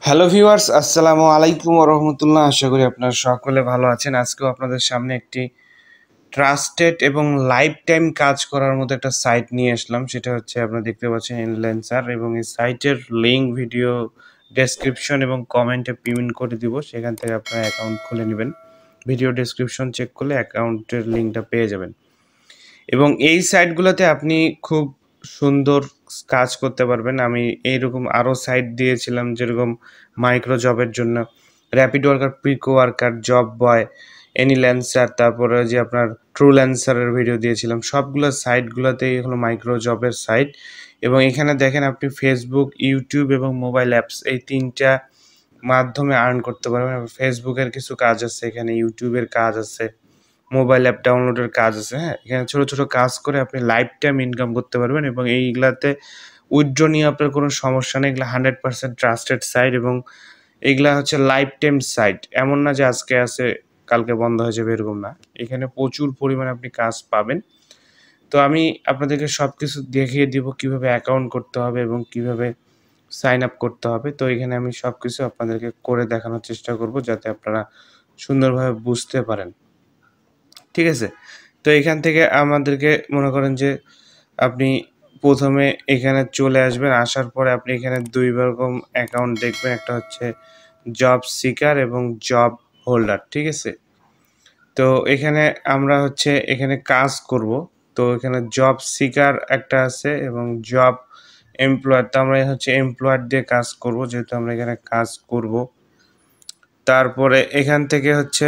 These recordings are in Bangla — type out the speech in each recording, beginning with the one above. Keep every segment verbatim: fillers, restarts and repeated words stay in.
হ্যালো ভিউয়ার্স, আসসালামু আলাইকুম ওয়া রাহমাতুল্লাহ। আশা করি আপনারা সকলে ভালো আছেন। আজকেও আপনাদের সামনে একটি ট্রাস্টেড এবং লাইফ টাইম কাজ করার মতো একটা সাইট নিয়ে আসলাম। সেটা হচ্ছে আপনারা দেখতে পাচ্ছেন Anylancer, এবং এই সাইটের লিঙ্ক ভিডিও ডেসক্রিপশন এবং কমেন্টে পিন করে দিব। সেখান থেকে আপনারা অ্যাকাউন্ট খুলে নেবেন। ভিডিও ডেসক্রিপশন চেক করলে অ্যাকাউন্টের লিঙ্কটা পেয়ে যাবেন। এবং এই সাইটগুলোতে আপনি খুব সুন্দর কাজ করতে পারবেন। আমি এইরকম আরও সাইট দিয়েছিলাম, যেরকম মাইক্রো জবের জন্য র্যাপিড ওয়ার্কার, প্রিকো ওয়ার্কার, জব বয়, এনিল্যান্সার, তারপরে যে আপনার ট্রুল্যান্সারের ভিডিও দিয়েছিলাম। সবগুলো সাইটগুলোতেই হলো মাইক্রো জবের সাইট। এবং এখানে দেখেন আপনি ফেসবুক, ইউটিউব এবং মোবাইল অ্যাপস এই তিনটা মাধ্যমে আর্ন করতে পারবেন। ফেসবুকের কিছু কাজ আছে, এখানে ইউটিউবের কাজ আছে, মোবাইল অ্যাপ ডাউনলোডের কাজ আছে। হ্যাঁ, এখানে ছোটো ছোটো কাজ করে আপনি লাইফ টাইম ইনকাম করতে পারবেন। এবং এইগুলাতে উইথড্র নিয়ে আপনার কোনো সমস্যা নেই। এগুলো হান্ড্রেড পার্সেন্ট ট্রাস্টেড সাইট, এবং এগুলা হচ্ছে লাইফ টাইম সাইট। এমন না যে আজকে আছে কালকে বন্ধ হয়ে যাবে, এরকম না। এখানে প্রচুর পরিমাণে আপনি কাজ পাবেন। তো আমি আপনাদেরকে সব কিছু দেখিয়ে দিব কীভাবে অ্যাকাউন্ট করতে হবে এবং কীভাবে সাইন আপ করতে হবে। তো এখানে আমি সব কিছু আপনাদেরকে করে দেখানোর চেষ্টা করব, যাতে আপনারা সুন্দরভাবে বুঝতে পারেন। ঠিক আছে? তো এখান থেকে আমাদেরকে মনে করেন যে আপনি প্রথমে এখানে চলে আসবেন। আসার পরে আপনি এখানে দুই রকম অ্যাকাউন্ট দেখবেন। একটা হচ্ছে জব সিকার এবং জব হোল্ডার। ঠিক আছে? তো এখানে আমরা হচ্ছে এখানে কাজ করব। তো এখানে জব সিকার একটা আছে এবং জব এমপ্লয়ার। তো আমরা হচ্ছে এমপ্লয়ার দিয়ে কাজ করব, যেহেতু আমরা এখানে কাজ করব। তারপরে এখান থেকে হচ্ছে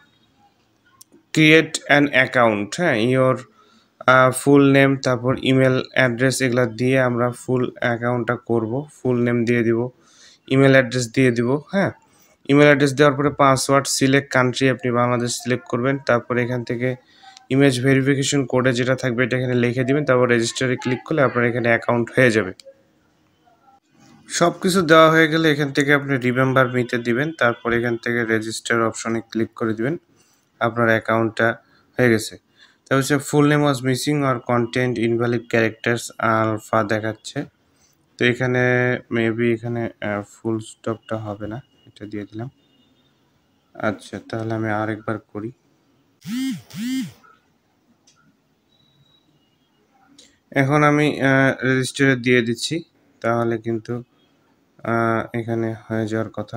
ক্রিয়েট অ্যান অ্যাকাউন্ট। হ্যাঁ, ইয়োর ফুল নেম, তারপর ইমেল অ্যাড্রেস, এগুলা দিয়ে আমরা ফুল অ্যাকাউন্টটা করব। ফুল নেম দিয়ে দিব, ইমেল অ্যাড্রেস দিয়ে দিব। হ্যাঁ, ইমেল অ্যাড্রেস দেওয়ার পরে পাসওয়ার্ড, সিলেক্ট কান্ট্রি, আপনি বাংলাদেশ সিলেক্ট করবেন। তারপরে এখান থেকে ইমেজ ভেরিফিকেশন কোডে যেটা থাকবে এটা এখানে লিখে দিবেন। তারপর রেজিস্টারে ক্লিক করলে আপনার এখানে অ্যাকাউন্ট হয়ে যাবে। সব কিছু দেওয়া হয়ে গেলে এখান থেকে আপনি রিমেম্বার মিতে দিবেন। তারপর এখান থেকে রেজিস্টার অপশনে ক্লিক করে দিবেন। আপনার অ্যাকাউন্টটা হয়ে গেছে। তা হচ্ছে full name was missing or content invalid characters alpha দেখাচ্ছে। তো এখানে মেবি এখানে ফুল স্টপটা হবে না, এটা দিয়ে দিলাম। আচ্ছা, তাহলে আমি আরেকবার করি। এখন আমি রেজিস্টারে দিয়ে দিচ্ছি, তাহলে কিন্তু এখানে হয়ে যাওয়ার কথা।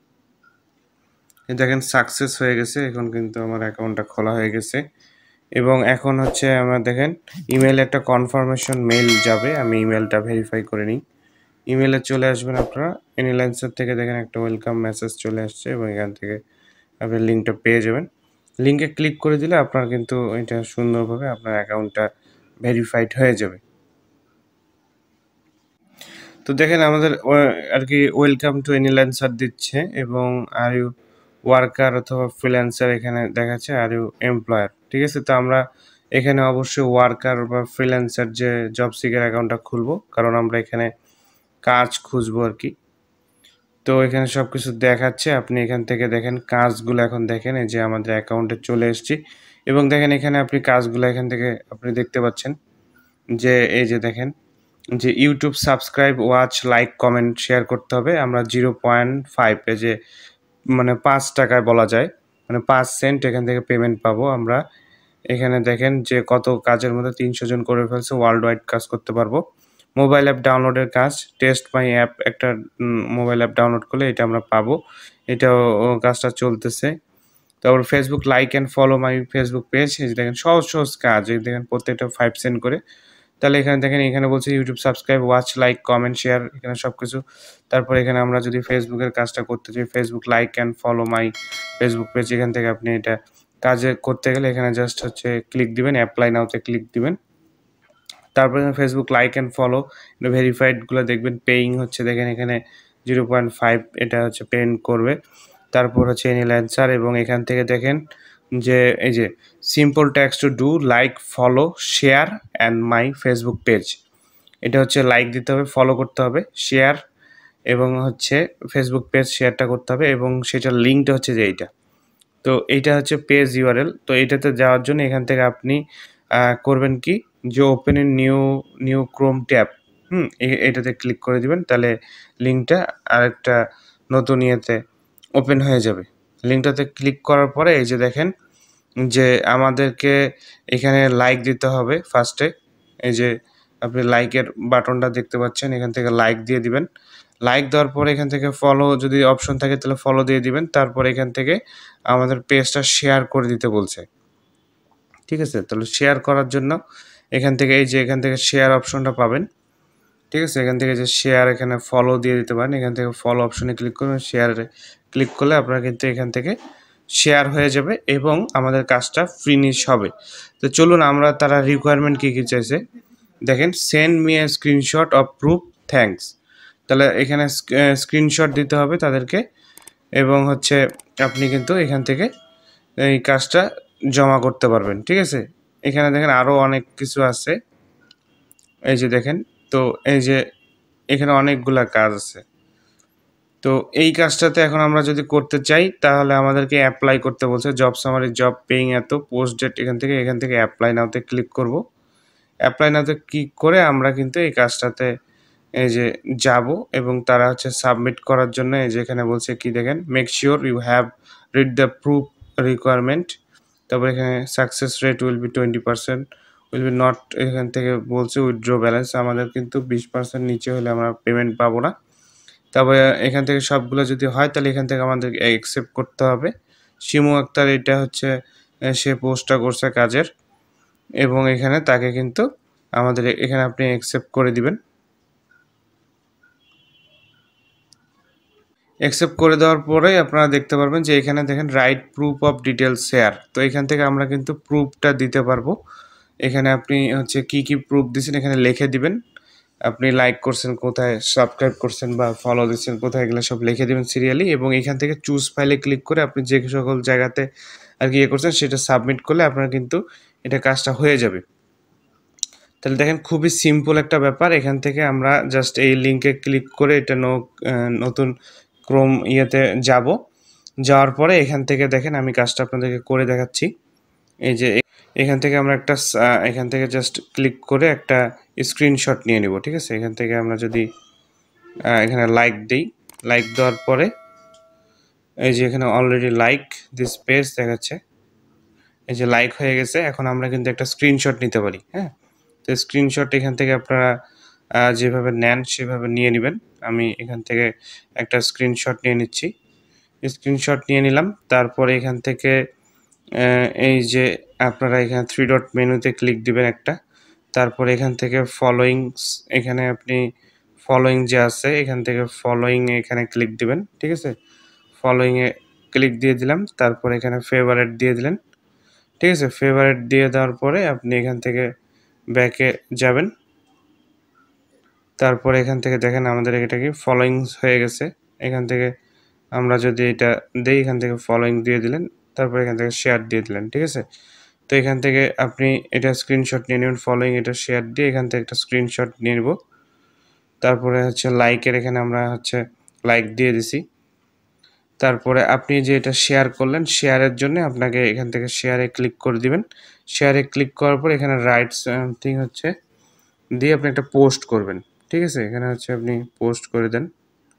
দেখেন সাকসেস হয়ে গেছে। এখন কিন্তু আমার অ্যাকাউন্টটা খোলা হয়ে গেছে। এবং এখন হচ্ছে আমার দেখেন ইমেলে একটা কনফার্মেশন মেইল যাবে। আমি ইমেলটা ভেরিফাই করে নিই। ইমেলে চলে আসবেন আপনারা। এনিল্যান্সার থেকে দেখেন একটা ওয়েলকাম মেসেজ চলে আসছে, এবং এখান থেকে আপনি লিঙ্কটা পেয়ে যাবেন। লিঙ্কে ক্লিক করে দিলে আপনার কিন্তু এটা সুন্দরভাবে আপনার অ্যাকাউন্টটা ভেরিফাইড হয়ে যাবে। তো দেখেন আমাদের আর কি ওয়েলকাম টু এনিল্যান্সার দিচ্ছে, এবং আর ইউ ওয়ার্কার অথবা ফ্রিল্যান্সার এখানে দেখাচ্ছে, আর ইউ এমপ্লয়ার। ঠিক আছে? তো আমরা এখানে অবশ্যই ওয়ার্কার বা ফ্রিল্যান্সার যে জব সিকার অ্যাকাউন্টটা খুলবো, কারণ আমরা এখানে কাজ খুঁজবো আর কি। তো এখানে সব কিছু দেখাচ্ছে। আপনি এখান থেকে দেখেন কাজগুলো, এখন দেখেন এই যে আমাদের অ্যাকাউন্টে চলে এসেছি। এবং দেখেন এখানে আপনি কাজগুলো এখান থেকে আপনি দেখতে পাচ্ছেন যে এই যে দেখেন যে YouTube subscribe, watch, like, comment, share করতে হবে। আমরা জিরো পয়েন্ট ফাইভ এই যে মানে পাঁচ টাকায় বলা যায়, মানে পাঁচ সেন্ট এখান থেকে পেমেন্ট পাবো আমরা। এখানে দেখেন যে কত কাজের মধ্যে তিনশো জন করে ফেলছে, ওয়ার্ল্ড ওয়াইড কাজ করতে পারবো। মোবাইল অ্যাপ ডাউনলোডের কাজ, টেস্ট মাই অ্যাপ একটা মোবাইল অ্যাপ ডাউনলোড করলে এটা আমরা পাবো। এটাও কাজটা চলতেছে। তারপর Facebook like and follow my Facebook page. এই যে দেখেন সহজ সহজ কাজ, এই দেখেন প্রত্যেকটা ফাইভ সেন্ট করে। তাহলে এখানে দেখেন এখানে বলছে YouTube subscribe, watch, like, comment, share, এখানে সব কিছু। তারপর এখানে আমরা যদি ফেসবুকের কাজটা করতে চাই, Facebook like and follow my Facebook page, এখান থেকে আপনি এটা কাজে করতে গেলে এখানে জাস্ট হচ্ছে ক্লিক দিবেন, অ্যাপ্লাই নাওতে ক্লিক দিবেন। তারপরে ফেসবুক লাইক অ্যান্ড ফলো ভেরিফাইডগুলো দেখবেন পেইং হচ্ছে, দেখেন এখানে জিরো পয়েন্ট ফাইভ এটা হচ্ছে পেইন করবে। তারপর হচ্ছে এনিল্যান্সার, এবং এখান থেকে দেখেন যে এই যে simple tasks to do, like, follow, share and my Facebook page. এটা হচ্ছে লাইক দিতে হবে, ফলো করতে হবে, শেয়ার এবং হচ্ছে ফেসবুক পেজ শেয়ারটা করতে হবে, এবং সেটার লিঙ্কটা হচ্ছে যে এইটা। তো এইটা হচ্ছে পেজ ইউআরএল। তো এইটাতে যাওয়ার জন্য এখান থেকে আপনি করবেন কি, যে open in new new Chrome tab, hmm এটাতে ক্লিক করে দিবেন। তাহলে লিঙ্কটা আরেকটা নতুন ইয়েতে ওপেন হয়ে যাবে। লিঙ্কটাতে ক্লিক করার পরে এই যে দেখেন যে আমাদেরকে এখানে লাইক দিতে হবে ফার্স্টে। এই যে আপনি লাইকের বাটনটা দেখতে পাচ্ছেন, এখান থেকে লাইক দিয়ে দিবেন। লাইক দেওয়ার পরে এখান থেকে ফলো যদি অপশন থাকে তাহলে ফলো দিয়ে দিবেন। তারপর এখান থেকে আমাদের পেজটা শেয়ার করে দিতে বলছে। ঠিক আছে? তাহলে শেয়ার করার জন্য এখান থেকে এই যে এখান থেকে শেয়ার অপশনটা পাবেন। ঠিক আছে? এখান থেকে যে শেয়ার এখানে ফলো দিয়ে দিতে পারেন। এখান থেকে ফলো অপশনে ক্লিক করবেন, শেয়ারে ক্লিক করলে আপনারা কিন্তু এখান থেকে শেয়ার হয়ে যাবে এবং আমাদের কাজটা ফিনিশ হবে। তো চলুন আমরা তারা রিকোয়ারমেন্ট কী কী চাইছে দেখেন। Send me a screenshot of proof thanks. তাহলে এখানে স্ক্রিনশট দিতে হবে তাদেরকে এবং হচ্ছে আপনি কিন্তু এখান থেকে এই কাজটা জমা করতে পারবেন। ঠিক আছে? এখানে দেখেন আরও অনেক কিছু আছে। এই যে দেখেন, তো এই যে এখানে অনেকগুলা কাজ আছে। তো এই কাজটাতে এখন আমরা যদি করতে চাই তাহলে আমাদেরকে অ্যাপ্লাই করতে বলছে। জব সামারি, জব পেইং এত, পোস্ট ডেট, এখান থেকে এখান থেকে অ্যাপ্লাই নাওতে ক্লিক করব। অ্যাপ্লাই নাওতে ক্লিক করে আমরা কিন্তু এই কাজটাতে এই যে যাব এবং তারা হচ্ছে সাবমিট করার জন্য এই যে এখানে বলছে কি দেখেন, make sure you have read the proof requirement. তারপর এখানে success rate will be twenty percent will be not, এখান থেকে বলছে উইথড্র ব্যালেন্স, আমাদের কিন্তু বিশ পার্সেন্ট নিচে হলে আমরা পেমেন্ট পাবো না। তারপরে এখান থেকে সবগুলো যদি হয় তাহলে এখান থেকে আমাদের অ্যাকসেপ্ট করতে হবে। শিমু আক্তার এটা হচ্ছে সে পোস্টটা করছে কাজের এবং এখানে তাকে কিন্তু আমাদের এখানে আপনি অ্যাকসেপ্ট করে দিবেন। অ্যাকসেপ্ট করে দেওয়ার পরেই আপনারা দেখতে পারবেন যে এখানে দেখেন right proof of details share. তো এখান থেকে আমরা কিন্তু প্রুফটা দিতে পারবো। এখানে আপনি হচ্ছে কি কি প্রুফ দিয়েছেন এখানে লিখে দিবেন। আপনি লাইক করছেন কোথায়, সাবস্ক্রাইব করছেন বা ফলো দিচ্ছেন কোথায়, এগুলো সব লিখে দেবেন সিরিয়ালি এবং এখান থেকে চুজ ফাইলে ক্লিক করে আপনি যে সকল জায়গাতে আর কি ইয়ে করছেন সেটা সাবমিট করলে আপনার কিন্তু এটা কাজটা হয়ে যাবে। তাহলে দেখেন খুবই সিম্পল একটা ব্যাপার। এখান থেকে আমরা জাস্ট এই লিঙ্কে ক্লিক করে এটা নতুন ক্রোম ইয়েতে যাব। যাওয়ার পরে এখান থেকে দেখেন আমি কাজটা আপনাদেরকে করে দেখাচ্ছি। এই যে এখান থেকে আমরা একটা এখান থেকে জাস্ট ক্লিক করে একটা স্ক্রিনশট নিয়ে নিব। ঠিক আছে? এখান থেকে আমরা যদি এখানে লাইক দিই, লাইক দেওয়ার পরে এই যে এখানে অলরেডি লাইক দিস পেজ দেখাচ্ছে, এই যে লাইক হয়ে গেছে। এখন আমরা কিন্তু একটা স্ক্রিনশট নিতে পারি। হ্যাঁ, তো স্ক্রিনশট এখান থেকে আপনারা যেভাবে নেন সেভাবে নিয়ে নেবেন। আমি এখান থেকে একটা স্ক্রিনশট নিয়ে নিচ্ছি। স্ক্রিনশট নিয়ে নিলাম। তারপরে এখান থেকে এই যে আপনারা এখানে থ্রি ডট মেনুতে ক্লিক দিবেন একটা। তারপরে এখান থেকে ফলোয়িংস, এখানে আপনি ফলোয়িং যে আছে এখান থেকে ফলোয়িং এখানে ক্লিক দিবেন। ঠিক আছে? ফলোয়িংয়ে ক্লিক দিয়ে দিলাম। তারপরে এখানে ফেভারিট দিয়ে দিলেন। ঠিক আছে? ফেভারিট দিয়ে দেওয়ার পরে আপনি এখান থেকে ব্যাকে যাবেন। তারপরে এখান থেকে দেখেন আমাদের এটা কি ফলোয়িংস হয়ে গেছে। এখান থেকে আমরা যদি এটা দিই, এখান থেকে ফলোয়িং দিয়ে দিলেন, তারপরে এখান থেকে শেয়ার দিয়ে দিলেন। ঠিক আছে? তো এখান থেকে আপনি এটা স্ক্রিনশট নিয়ে নেবেন, ফলোয়িং এটা শেয়ার দিয়ে এখান থেকে একটা স্ক্রিনশট নিয়ে নেব। তারপরে হচ্ছে লাইকের এখানে আমরা হচ্ছে লাইক দিয়ে দিছি। তারপরে আপনি যে এটা শেয়ার করলেন, শেয়ারের জন্য আপনাকে এখান থেকে শেয়ারে ক্লিক করে দিবেন। শেয়ারে ক্লিক করার পর এখানে রাইট সামথিং হচ্ছে দিয়ে আপনি একটা পোস্ট করবেন। ঠিক আছে? এখানে হচ্ছে আপনি পোস্ট করে দেন,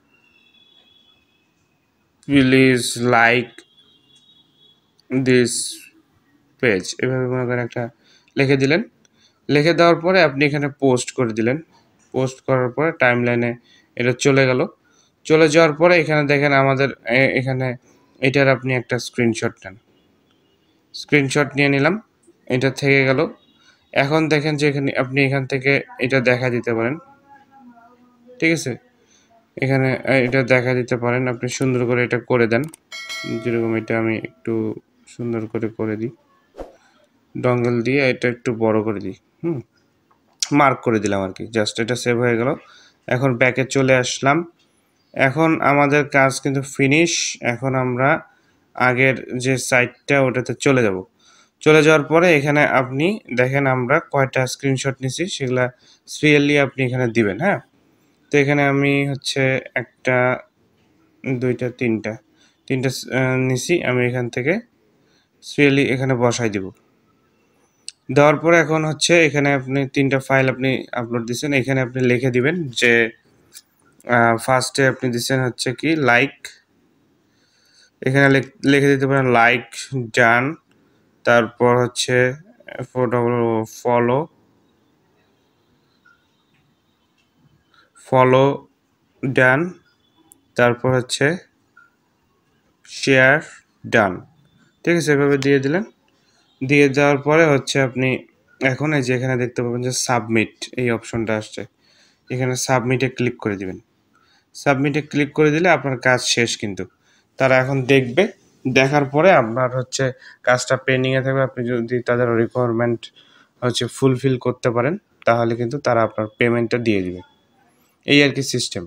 প্লিজ লাইক দিস পেজ, এভাবে মনে করেন একটা লিখে দিলেন। লিখে দেওয়ার পরে আপনি এখানে পোস্ট করে দিলেন। পোস্ট করার পরে টাইম লাইনে এটা চলে গেল। চলে যাওয়ার পরে এখানে দেখেন আমাদের এখানে এটার আপনি একটা স্ক্রিনশট নেন। স্ক্রিনশট নিয়ে নিলাম, এটা থেকে গেল। এখন দেখেন যে এখানে আপনি এখান থেকে এটা দেখা দিতে পারেন। ঠিক আছে? এখানে এটা দেখা দিতে পারেন, আপনি সুন্দর করে এটা করে দেন। যেরকম এটা আমি একটু সুন্দর করে করে দিই, ডঙ্গল দিয়ে এটা একটু বড় করে দিই। হুম, মার্ক করে দিলাম আর কি। জাস্ট এটা সেভ হয়ে গেল। এখন ব্যাকে চলে আসলাম। এখন আমাদের কাজ কিন্তু ফিনিশ। এখন আমরা আগের যে সাইটটা ওটাতে চলে যাব। চলে যাওয়ার পরে এখানে আপনি দেখেন আমরা কয়টা স্ক্রিনশট নিছি সেগুলা সিরিয়ালি আপনি এখানে দিবেন। হ্যাঁ, তো এখানে আমি হচ্ছে একটা, দুইটা, তিনটা তিনটা নিছি। আমি এখান থেকে সিরিয়ালি এখানে বসাই দিব। দেওয়ার পরে এখন হচ্ছে এখানে আপনি তিনটা ফাইল আপনি আপলোড দিচ্ছেন, এখানে আপনি লিখে দিবেন যে ফার্স্টে আপনি দিচ্ছেন হচ্ছে কি লাইক, এখানে লিখে দিতে পারেন লাইক ডান, তারপর হচ্ছে ফলো ফলো ডান, তারপর হচ্ছে শেয়ার ডান। ঠিক আছে, এভাবে দিয়ে দিলেন। দিয়ে দেওয়ার পরে হচ্ছে আপনি এখন এই যে এখানে দেখতে পাবেন যে সাবমিট এই অপশনটা আসছে, এখানে সাবমিটে ক্লিক করে দিবেন। সাবমিটে ক্লিক করে দিলে আপনার কাজ শেষ। কিন্তু তারা এখন দেখবে, দেখার পরে আপনার হচ্ছে কাজটা পেন্ডিংয়ে থাকবে। আপনি যদি তাদের রিকোয়ারমেন্ট হচ্ছে ফুলফিল করতে পারেন তাহলে কিন্তু তারা আপনার পেমেন্টটা দিয়ে দিবে। এই আর কি সিস্টেম।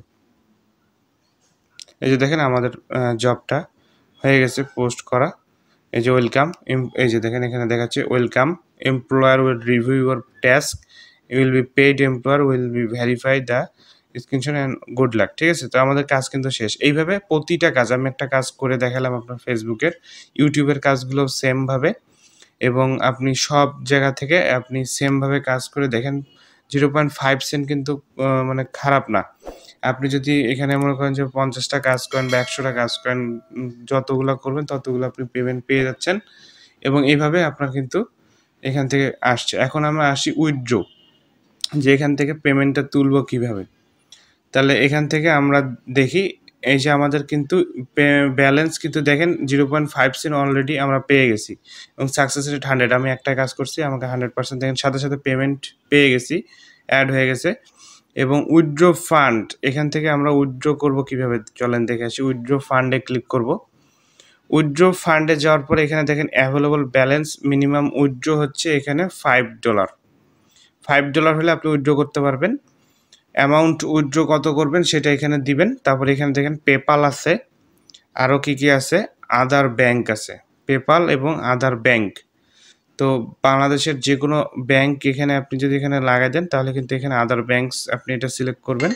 এই যে দেখেন আমাদের জবটা হয়ে গেছে পোস্ট করা। এই যে ওয়েলকাম, এই যে দেখেন এখানে দেখাচ্ছে welcome employer will review your task, you will be paid, employer will be verify the screenshot and good luck. ঠিক আছে, তো আমাদের কাজ কিন্তু শেষ। এইভাবে প্রতিটা কাজ আমি একটা কাজ করে দেখালাম আপনার ফেসবুকের, ইউটিউবের কাজগুলো সেমভাবে, এবং আপনি সব জায়গা থেকে আপনি সেমভাবে কাজ করে দেখেন। জিরো পয়েন্ট ফাইভ সেন্ট কিন্তু মানে খারাপ না। আপনি যদি এখানে মনে করেন যে পঞ্চাশটা কাজ করেন বা একশোটা কাজ করেন, যতগুলো করবেন ততগুলো আপনি পেমেন্ট পেয়ে যাচ্ছেন, এবং এইভাবে আপনার কিন্তু এখান থেকে আসছে। এখন আমরা আসি উইথড্র, যে এখান থেকে পেমেন্টটা তুলব কিভাবে। তাহলে এখান থেকে আমরা দেখি এই যে আমাদের কিন্তু ব্যালেন্স কিন্তু দেখেন zero point five cent already আমরা পেয়ে গেছি, এবং সাকসেস রেট হান্ড্রেড। আমি একটা কাজ করছি, আমাকে হান্ড্রেড পার্সেন্ট দেখেন সাথে সাথে পেমেন্ট পেয়ে গেছি, অ্যাড হয়ে গেছে। এবং উইথড্র ফান্ড, এখান থেকে আমরা উইথড্র করব কিভাবে চলেন দেখে আসি। উইথড্র ফান্ডে ক্লিক করব। উইথড্র ফান্ডে যাওয়ার পরে এখানে দেখেন অ্যাভেলেবল ব্যালেন্স, মিনিমাম উইথড্র হচ্ছে এখানে ফাইভ ডলার। ফাইভ ডলার হলে আপনি উইথড্র করতে পারবেন। অ্যামাউন্ট উইথড্র কত করবেন সেটা এখানে দিবেন। তারপরে এখানে দেখেন পেপাল আছে, আরও কি কি আছে, আদার ব্যাংক আছে, পেপাল এবং আদার ব্যাংক। তো বাংলাদেশের যে কোনো ব্যাংক এখানে আপনি যদি এখানে লাগাই দেন তাহলে কিন্তু এখানে আদার ব্যাংকস আপনি এটা সিলেক্ট করবেন।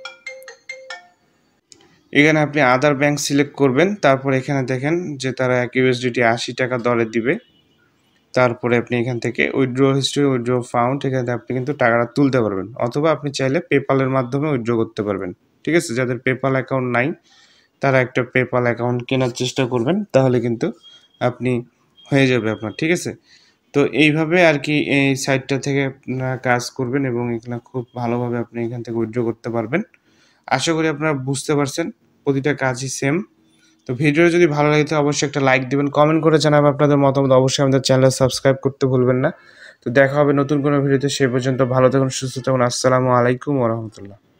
এখানে আপনি আদার ব্যাংক সিলেক্ট করবেন। তারপর এখানে দেখেন যে তারা এক ইউএসডিটি আশি টাকা দরে দিবে। তারপরে আপনি এখান থেকে উইথড্র হিস্ট্রি, উইথড্র ফাউন্ড, এখানে আপনি কিন্তু টাকাটা তুলতে পারবেন, অথবা আপনি চাইলে পেপালের মাধ্যমে উইথড্র করতে পারবেন। ঠিক আছে, যাদের পেপাল অ্যাকাউন্ট নাই তারা একটা পেপাল অ্যাকাউন্ট কেনার চেষ্টা করবেন, তাহলে কিন্তু আপনি হয়ে যাবে আপনার। ঠিক আছে, তো এইভাবে আর কি এই সাইটটা থেকে আপনারা কাজ করবেন, এবং এখানে খুব ভালোভাবে আপনি এখান থেকে উইথড্র করতে পারবেন। আশা করি আপনারা বুঝতে পারছেন, প্রতিটা কাজই সেম। তো ভিডিও যদি ভালো লাগে তো অবশ্যই একটা লাইক দিবেন, কমেন্ট করে জানাবেন আপনাদের মতামত। অবশ্যই আমাদের চ্যানেল সাবস্ক্রাইব করতে ভুলবেন না। তো দেখা হবে নতুন কোনো ভিডিওতে, সে পর্যন্ত ভালো থাকুন, সুস্থ থাকুন। আসসালামু আলাইকুম ওয়া রাহমাতুল্লাহ।